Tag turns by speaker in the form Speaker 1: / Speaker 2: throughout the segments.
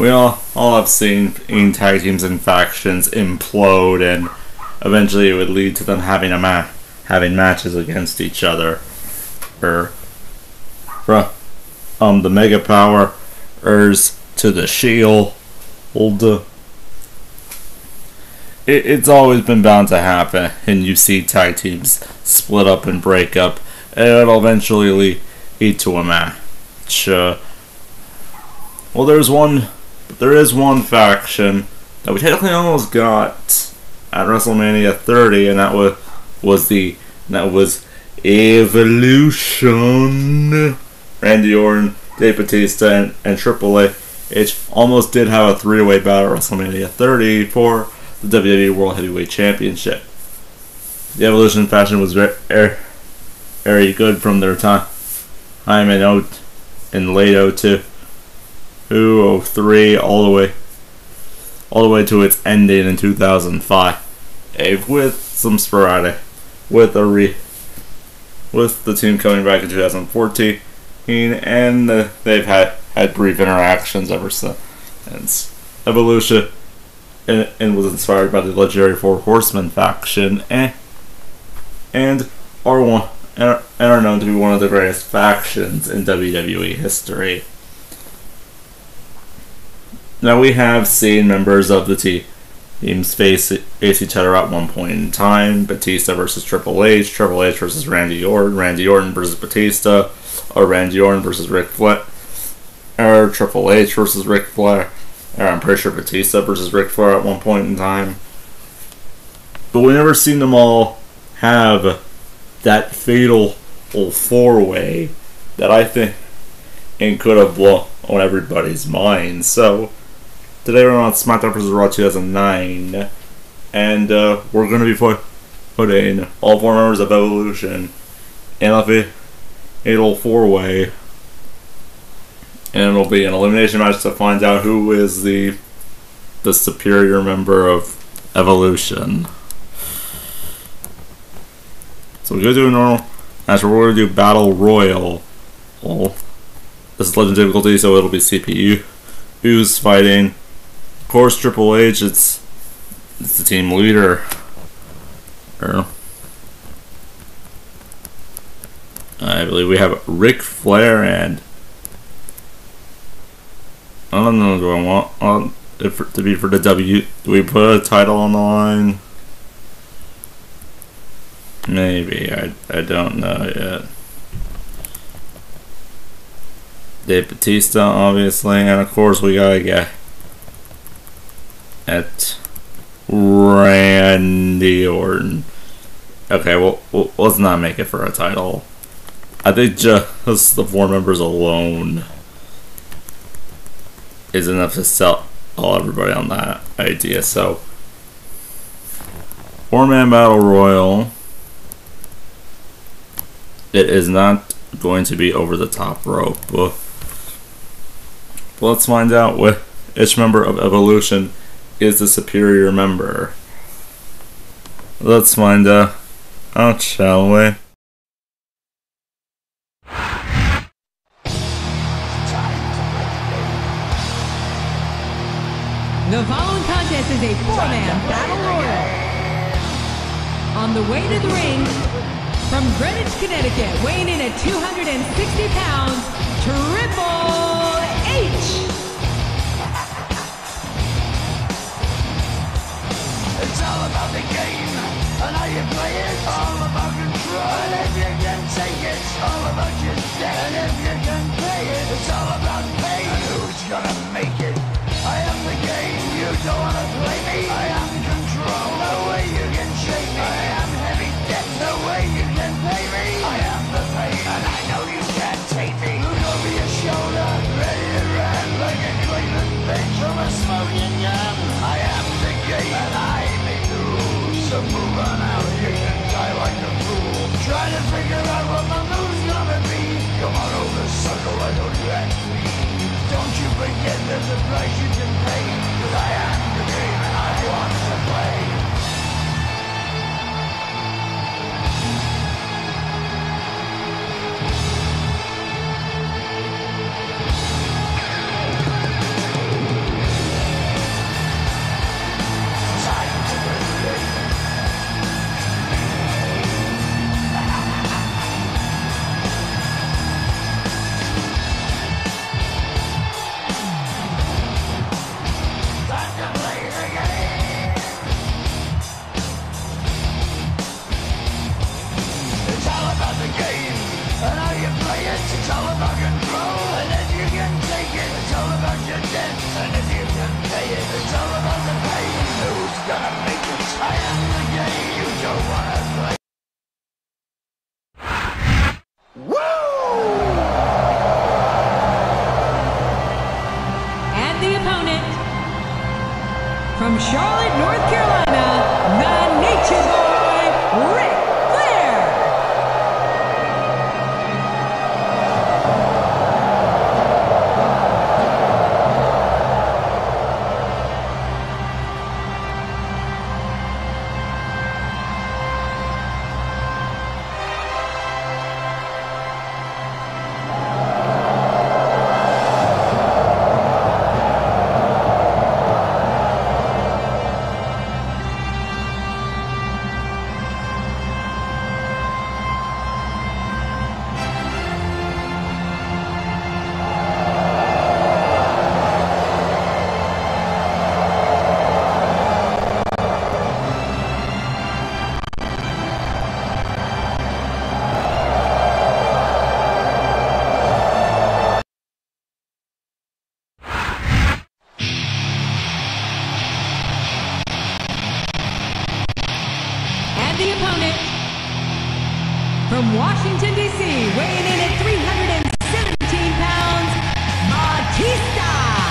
Speaker 1: we all have seen tag teams and factions implode, and eventually it would lead to them having having matches against each other. From the Mega Powers to the Shield. It's always been bound to happen, and you see tag teams split up and break up, and it'll eventually lead to a match. Well, there is one faction that we technically almost got at WrestleMania 30, and that was Evolution. Randy Orton, Dave Batista, and Triple H almost did have a three-way battle at WrestleMania 30 for the WWE World Heavyweight Championship. The Evolution faction was very good from their time in late 02, 03, all the way to its ending in 2005, with some sporadic, with the team coming back in 2014, and they've had brief interactions ever since. Evolution and was inspired by the legendary Four Horsemen faction, and are known to be one of the greatest factions in WWE history. Now, we have seen members of the teams face each other at one point in time. Batista versus Triple H versus Randy Orton versus Batista, or Randy Orton versus Ric Flair, or Triple H versus Ric Flair. I'm pretty sure Batista versus Ric Flair at one point in time. But we never seen them all have that fatal four-way that I think could have blown on everybody's mind. So today we're on SmackDown vs. Raw 2009, and we're going to be putting all four members of Evolution in a fatal four-way. And it'll be an elimination match to find out who is the superior member of Evolution. So we're going to do a normal match. We're going to do Battle Royal. Well, this is Legend difficulty, so it'll be CPU. Who's fighting? Of course, Triple H. It's the team leader. I believe we have Ric Flair and I don't know. Do I want it to be for the W? Do we put a title on the line? Maybe. I don't know yet. Dave Batista, obviously, and of course we gotta get at Randy Orton. Okay, well let's not make it for a title. I think just the four members alone is enough to sell everybody on that idea. So, four-man battle royal. It is not going to be over the top rope. Let's find out which member of Evolution is the superior member. Let's find out, shall we?
Speaker 2: The following contest is a four-man battle royal. On the way to the ring, from Greenwich, Connecticut, weighing in at 260 pounds, Triple H.
Speaker 3: It's all about the game, and how you play it. All about control, and if you can take it, it's all about your debt. And if you can pay it, it's all about pain. And who's gonna make it? I am the game, you don't wanna play me. I am control, no way you can shake me. I am heavy debt, no way you can pay me. I am the pain, and I know you can't take me. Look over your shoulder, ready to run like a Cleveland bench from a smoking gun. I am the game, and I may lose. So move on out, you can die like a fool. Try to figure out what my move's gonna be. Come on over, sucker, I know you act me. Don't you forget there's a price you can pay. Cause I am the game and I want to play.
Speaker 2: From Charlotte, North Carolina, the Nature Boy, Ric Flair. The opponent from Washington, D.C., weighing in at 317 pounds, Batista.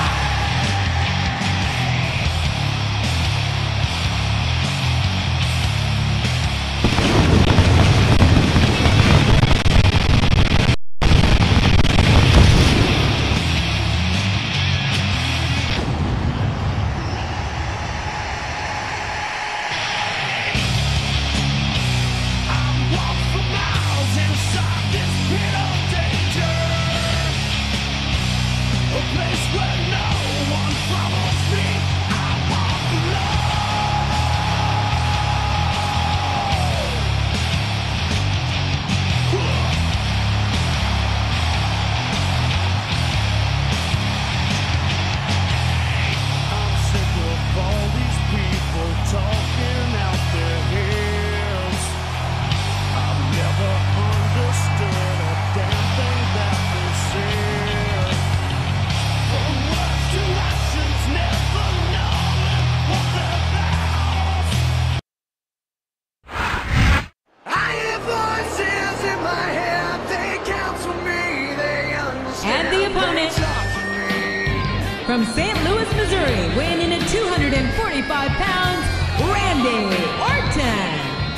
Speaker 2: From St. Louis, Missouri, weighing in at 245 pounds, Randy Orton.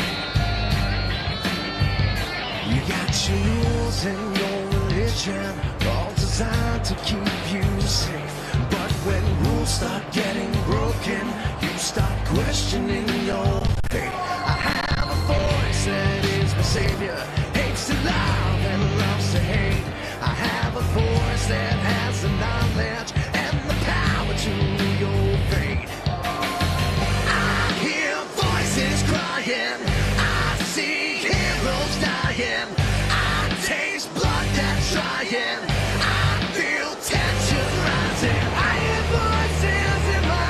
Speaker 3: You got your rules and your religion, all designed to keep you safe. But when rules start getting broken, you start questioning your faith. I have a voice that is my savior, hates to love and loves to hate. I have a voice that has the knowledge and the power to your fate. I hear voices crying, I see heroes dying, I taste blood that's trying, I feel tension rising. I hear voices in my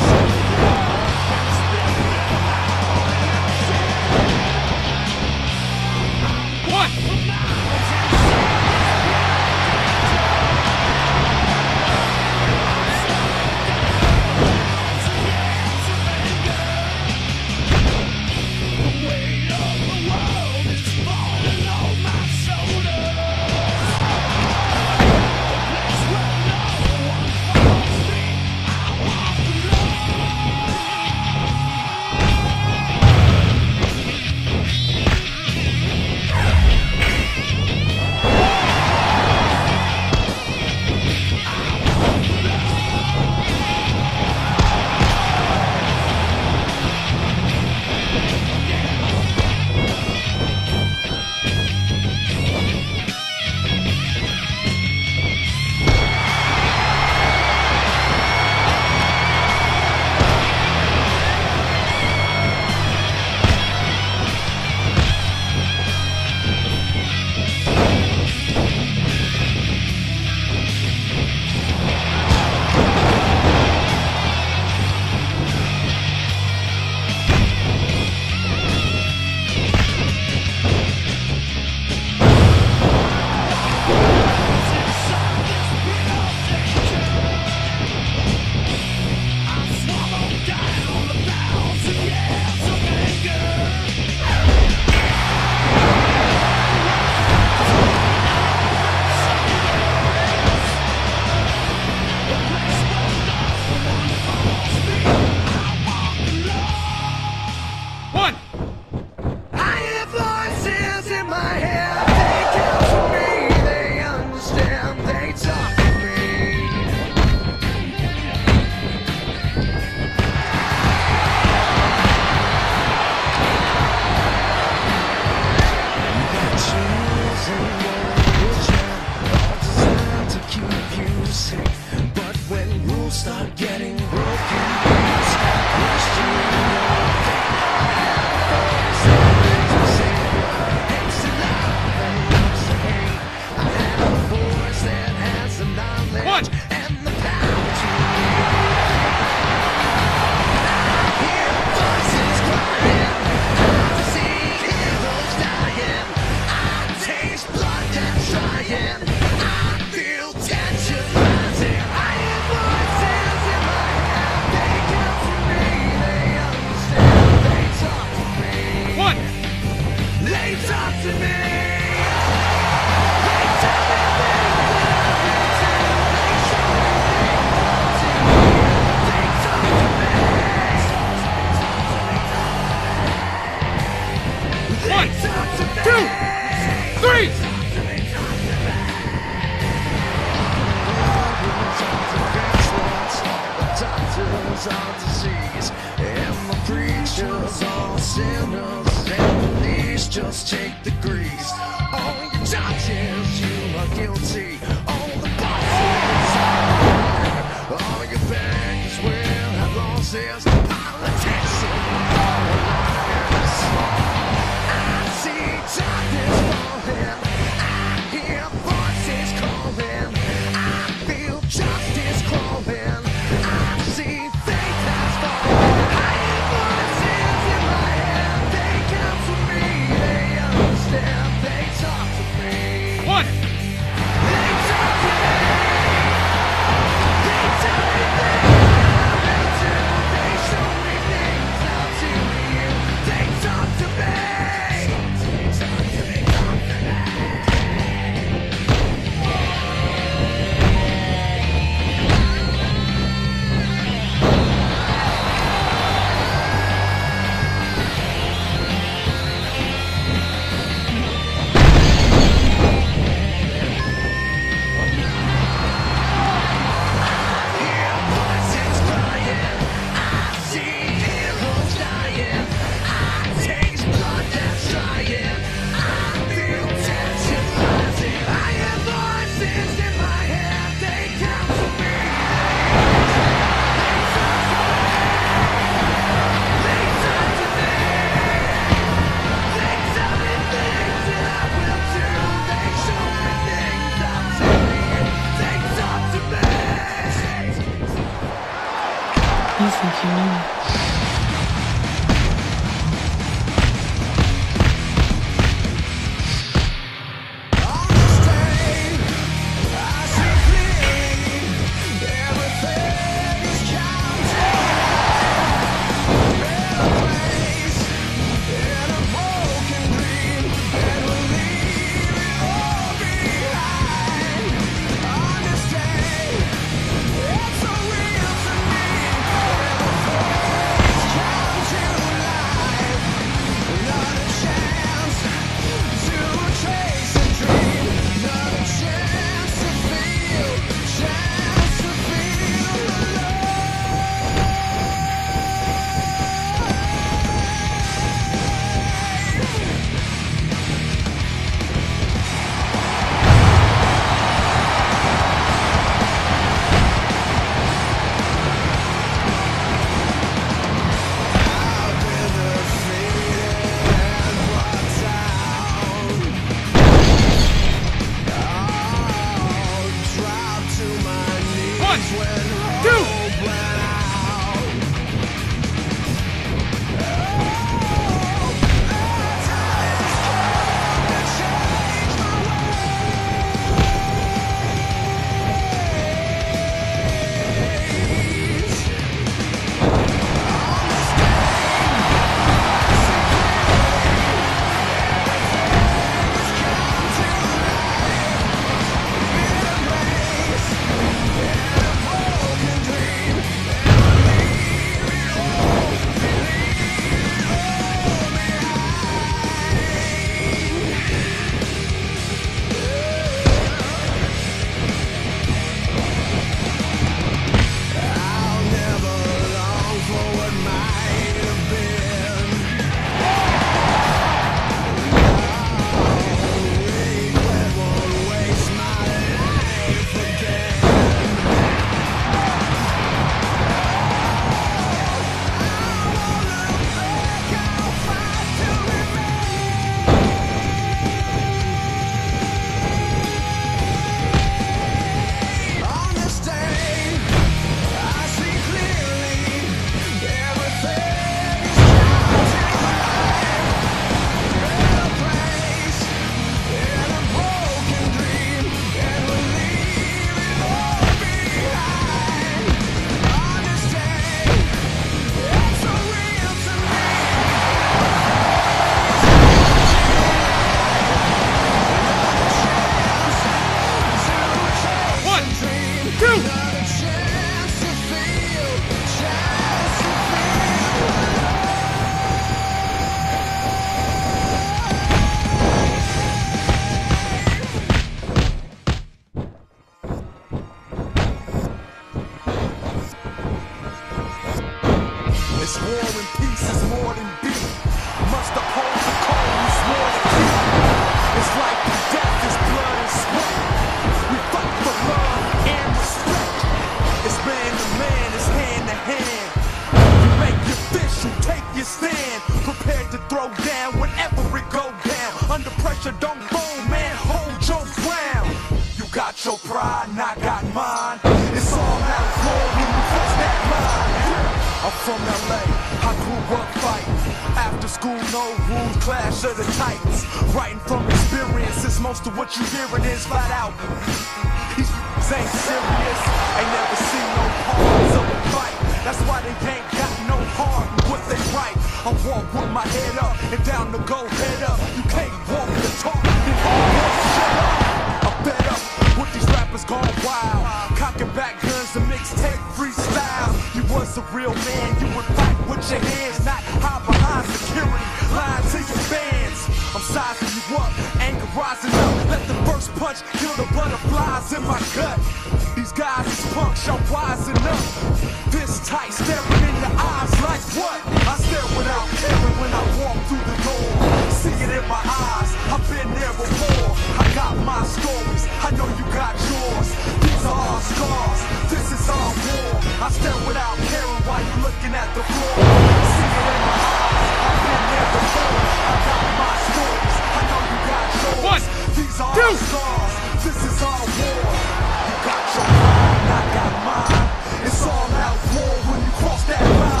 Speaker 4: Most of what you hearing is flat out. These ain't serious, ain't never seen no parts of a fight. That's why they ain't got no heart in what they write. I walk with my head up and down to go head up. You can't walk the talk, then all shut up. I'm fed up with these rappers gone wild, cocking back guns and mixtape freestyle. You was a real man, you would fight with your hands, not hide behind security lines to your fans. I'm sizing you up, anger rising up. Let the first punch kill the butterflies in my gut. These guys is punks, y'all wising up. This tight, staring in the eyes like what? I stare without caring when I walk through the door. See it in my eyes, I've been there before. I got my stories, I know you got yours. These are our scars, this is our war. I stare without caring while you looking at the floor. See it in my eyes, I've been there before. I got my stories, I know you got yours. One, these are our scars, this is our war. You got your pride, I got mine. It's all out war when you cross that line.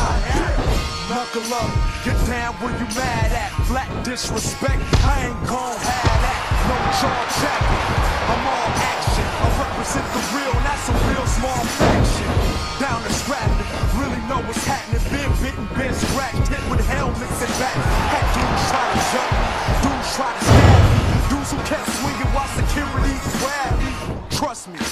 Speaker 4: Buckle up, get down where you mad at. Black disrespect, I ain't gon' have that. No jaw jacket, I'm all action. I represent the real, not some real small faction. Down the Stratton, really know what's happening. Been bitten, been scratched, hit with helmets and bats. Had dudes try to jump me, dudes try to stab me. Dudes who kept swinging while security grabbed me. Trust me,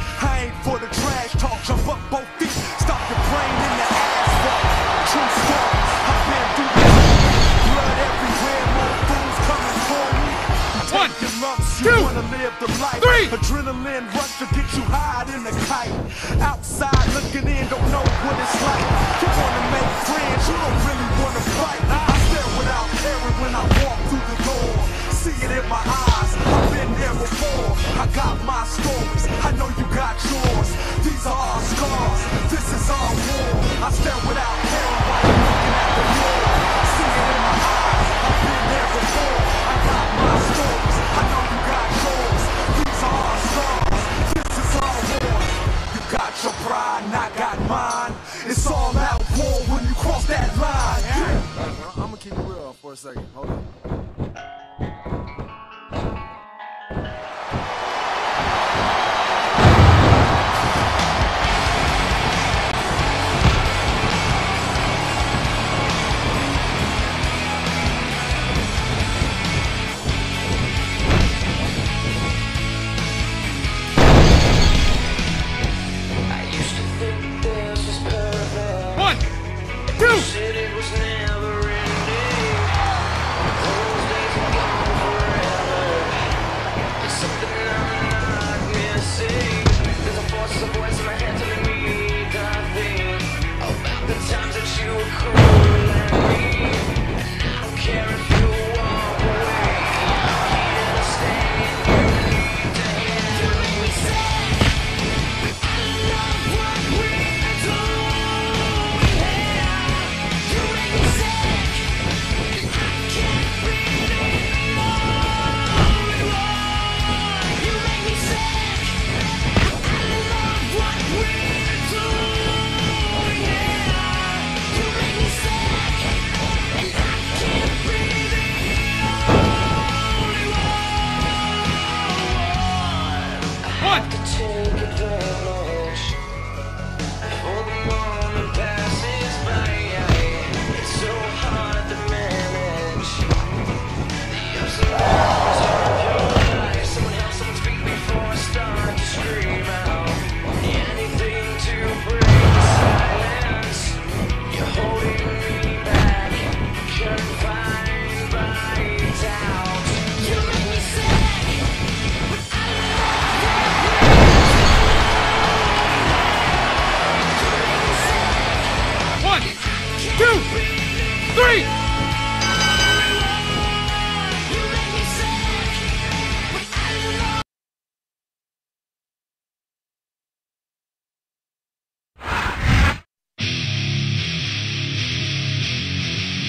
Speaker 4: I ain't for the trash talk. Jump up both feet, stop your brain in the asphalt. True story, I've been through this. Blood everywhere, more fools coming for me. Take your lumps, you wanna live the life. Adrenaline rush to get you high in the kite. Outside looking in, don't know what it's like. You wanna make friends, you don't really wanna fight. I stare without caring when I walk through the door. See it in my eyes, I've been there before. I got my stories, I know you got yours. These are our scars, this is our war. I stare without caring while you're looking at the floor. See it in my eyes, I've been there before. I got my stories, I know you got yours. These are our scars, this is our war. You got your pride and I got mine. It's all out war when you cross that line. I'm gonna keep it real for a second, hold on.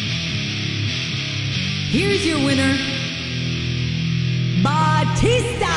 Speaker 2: Here's your winner, Batista.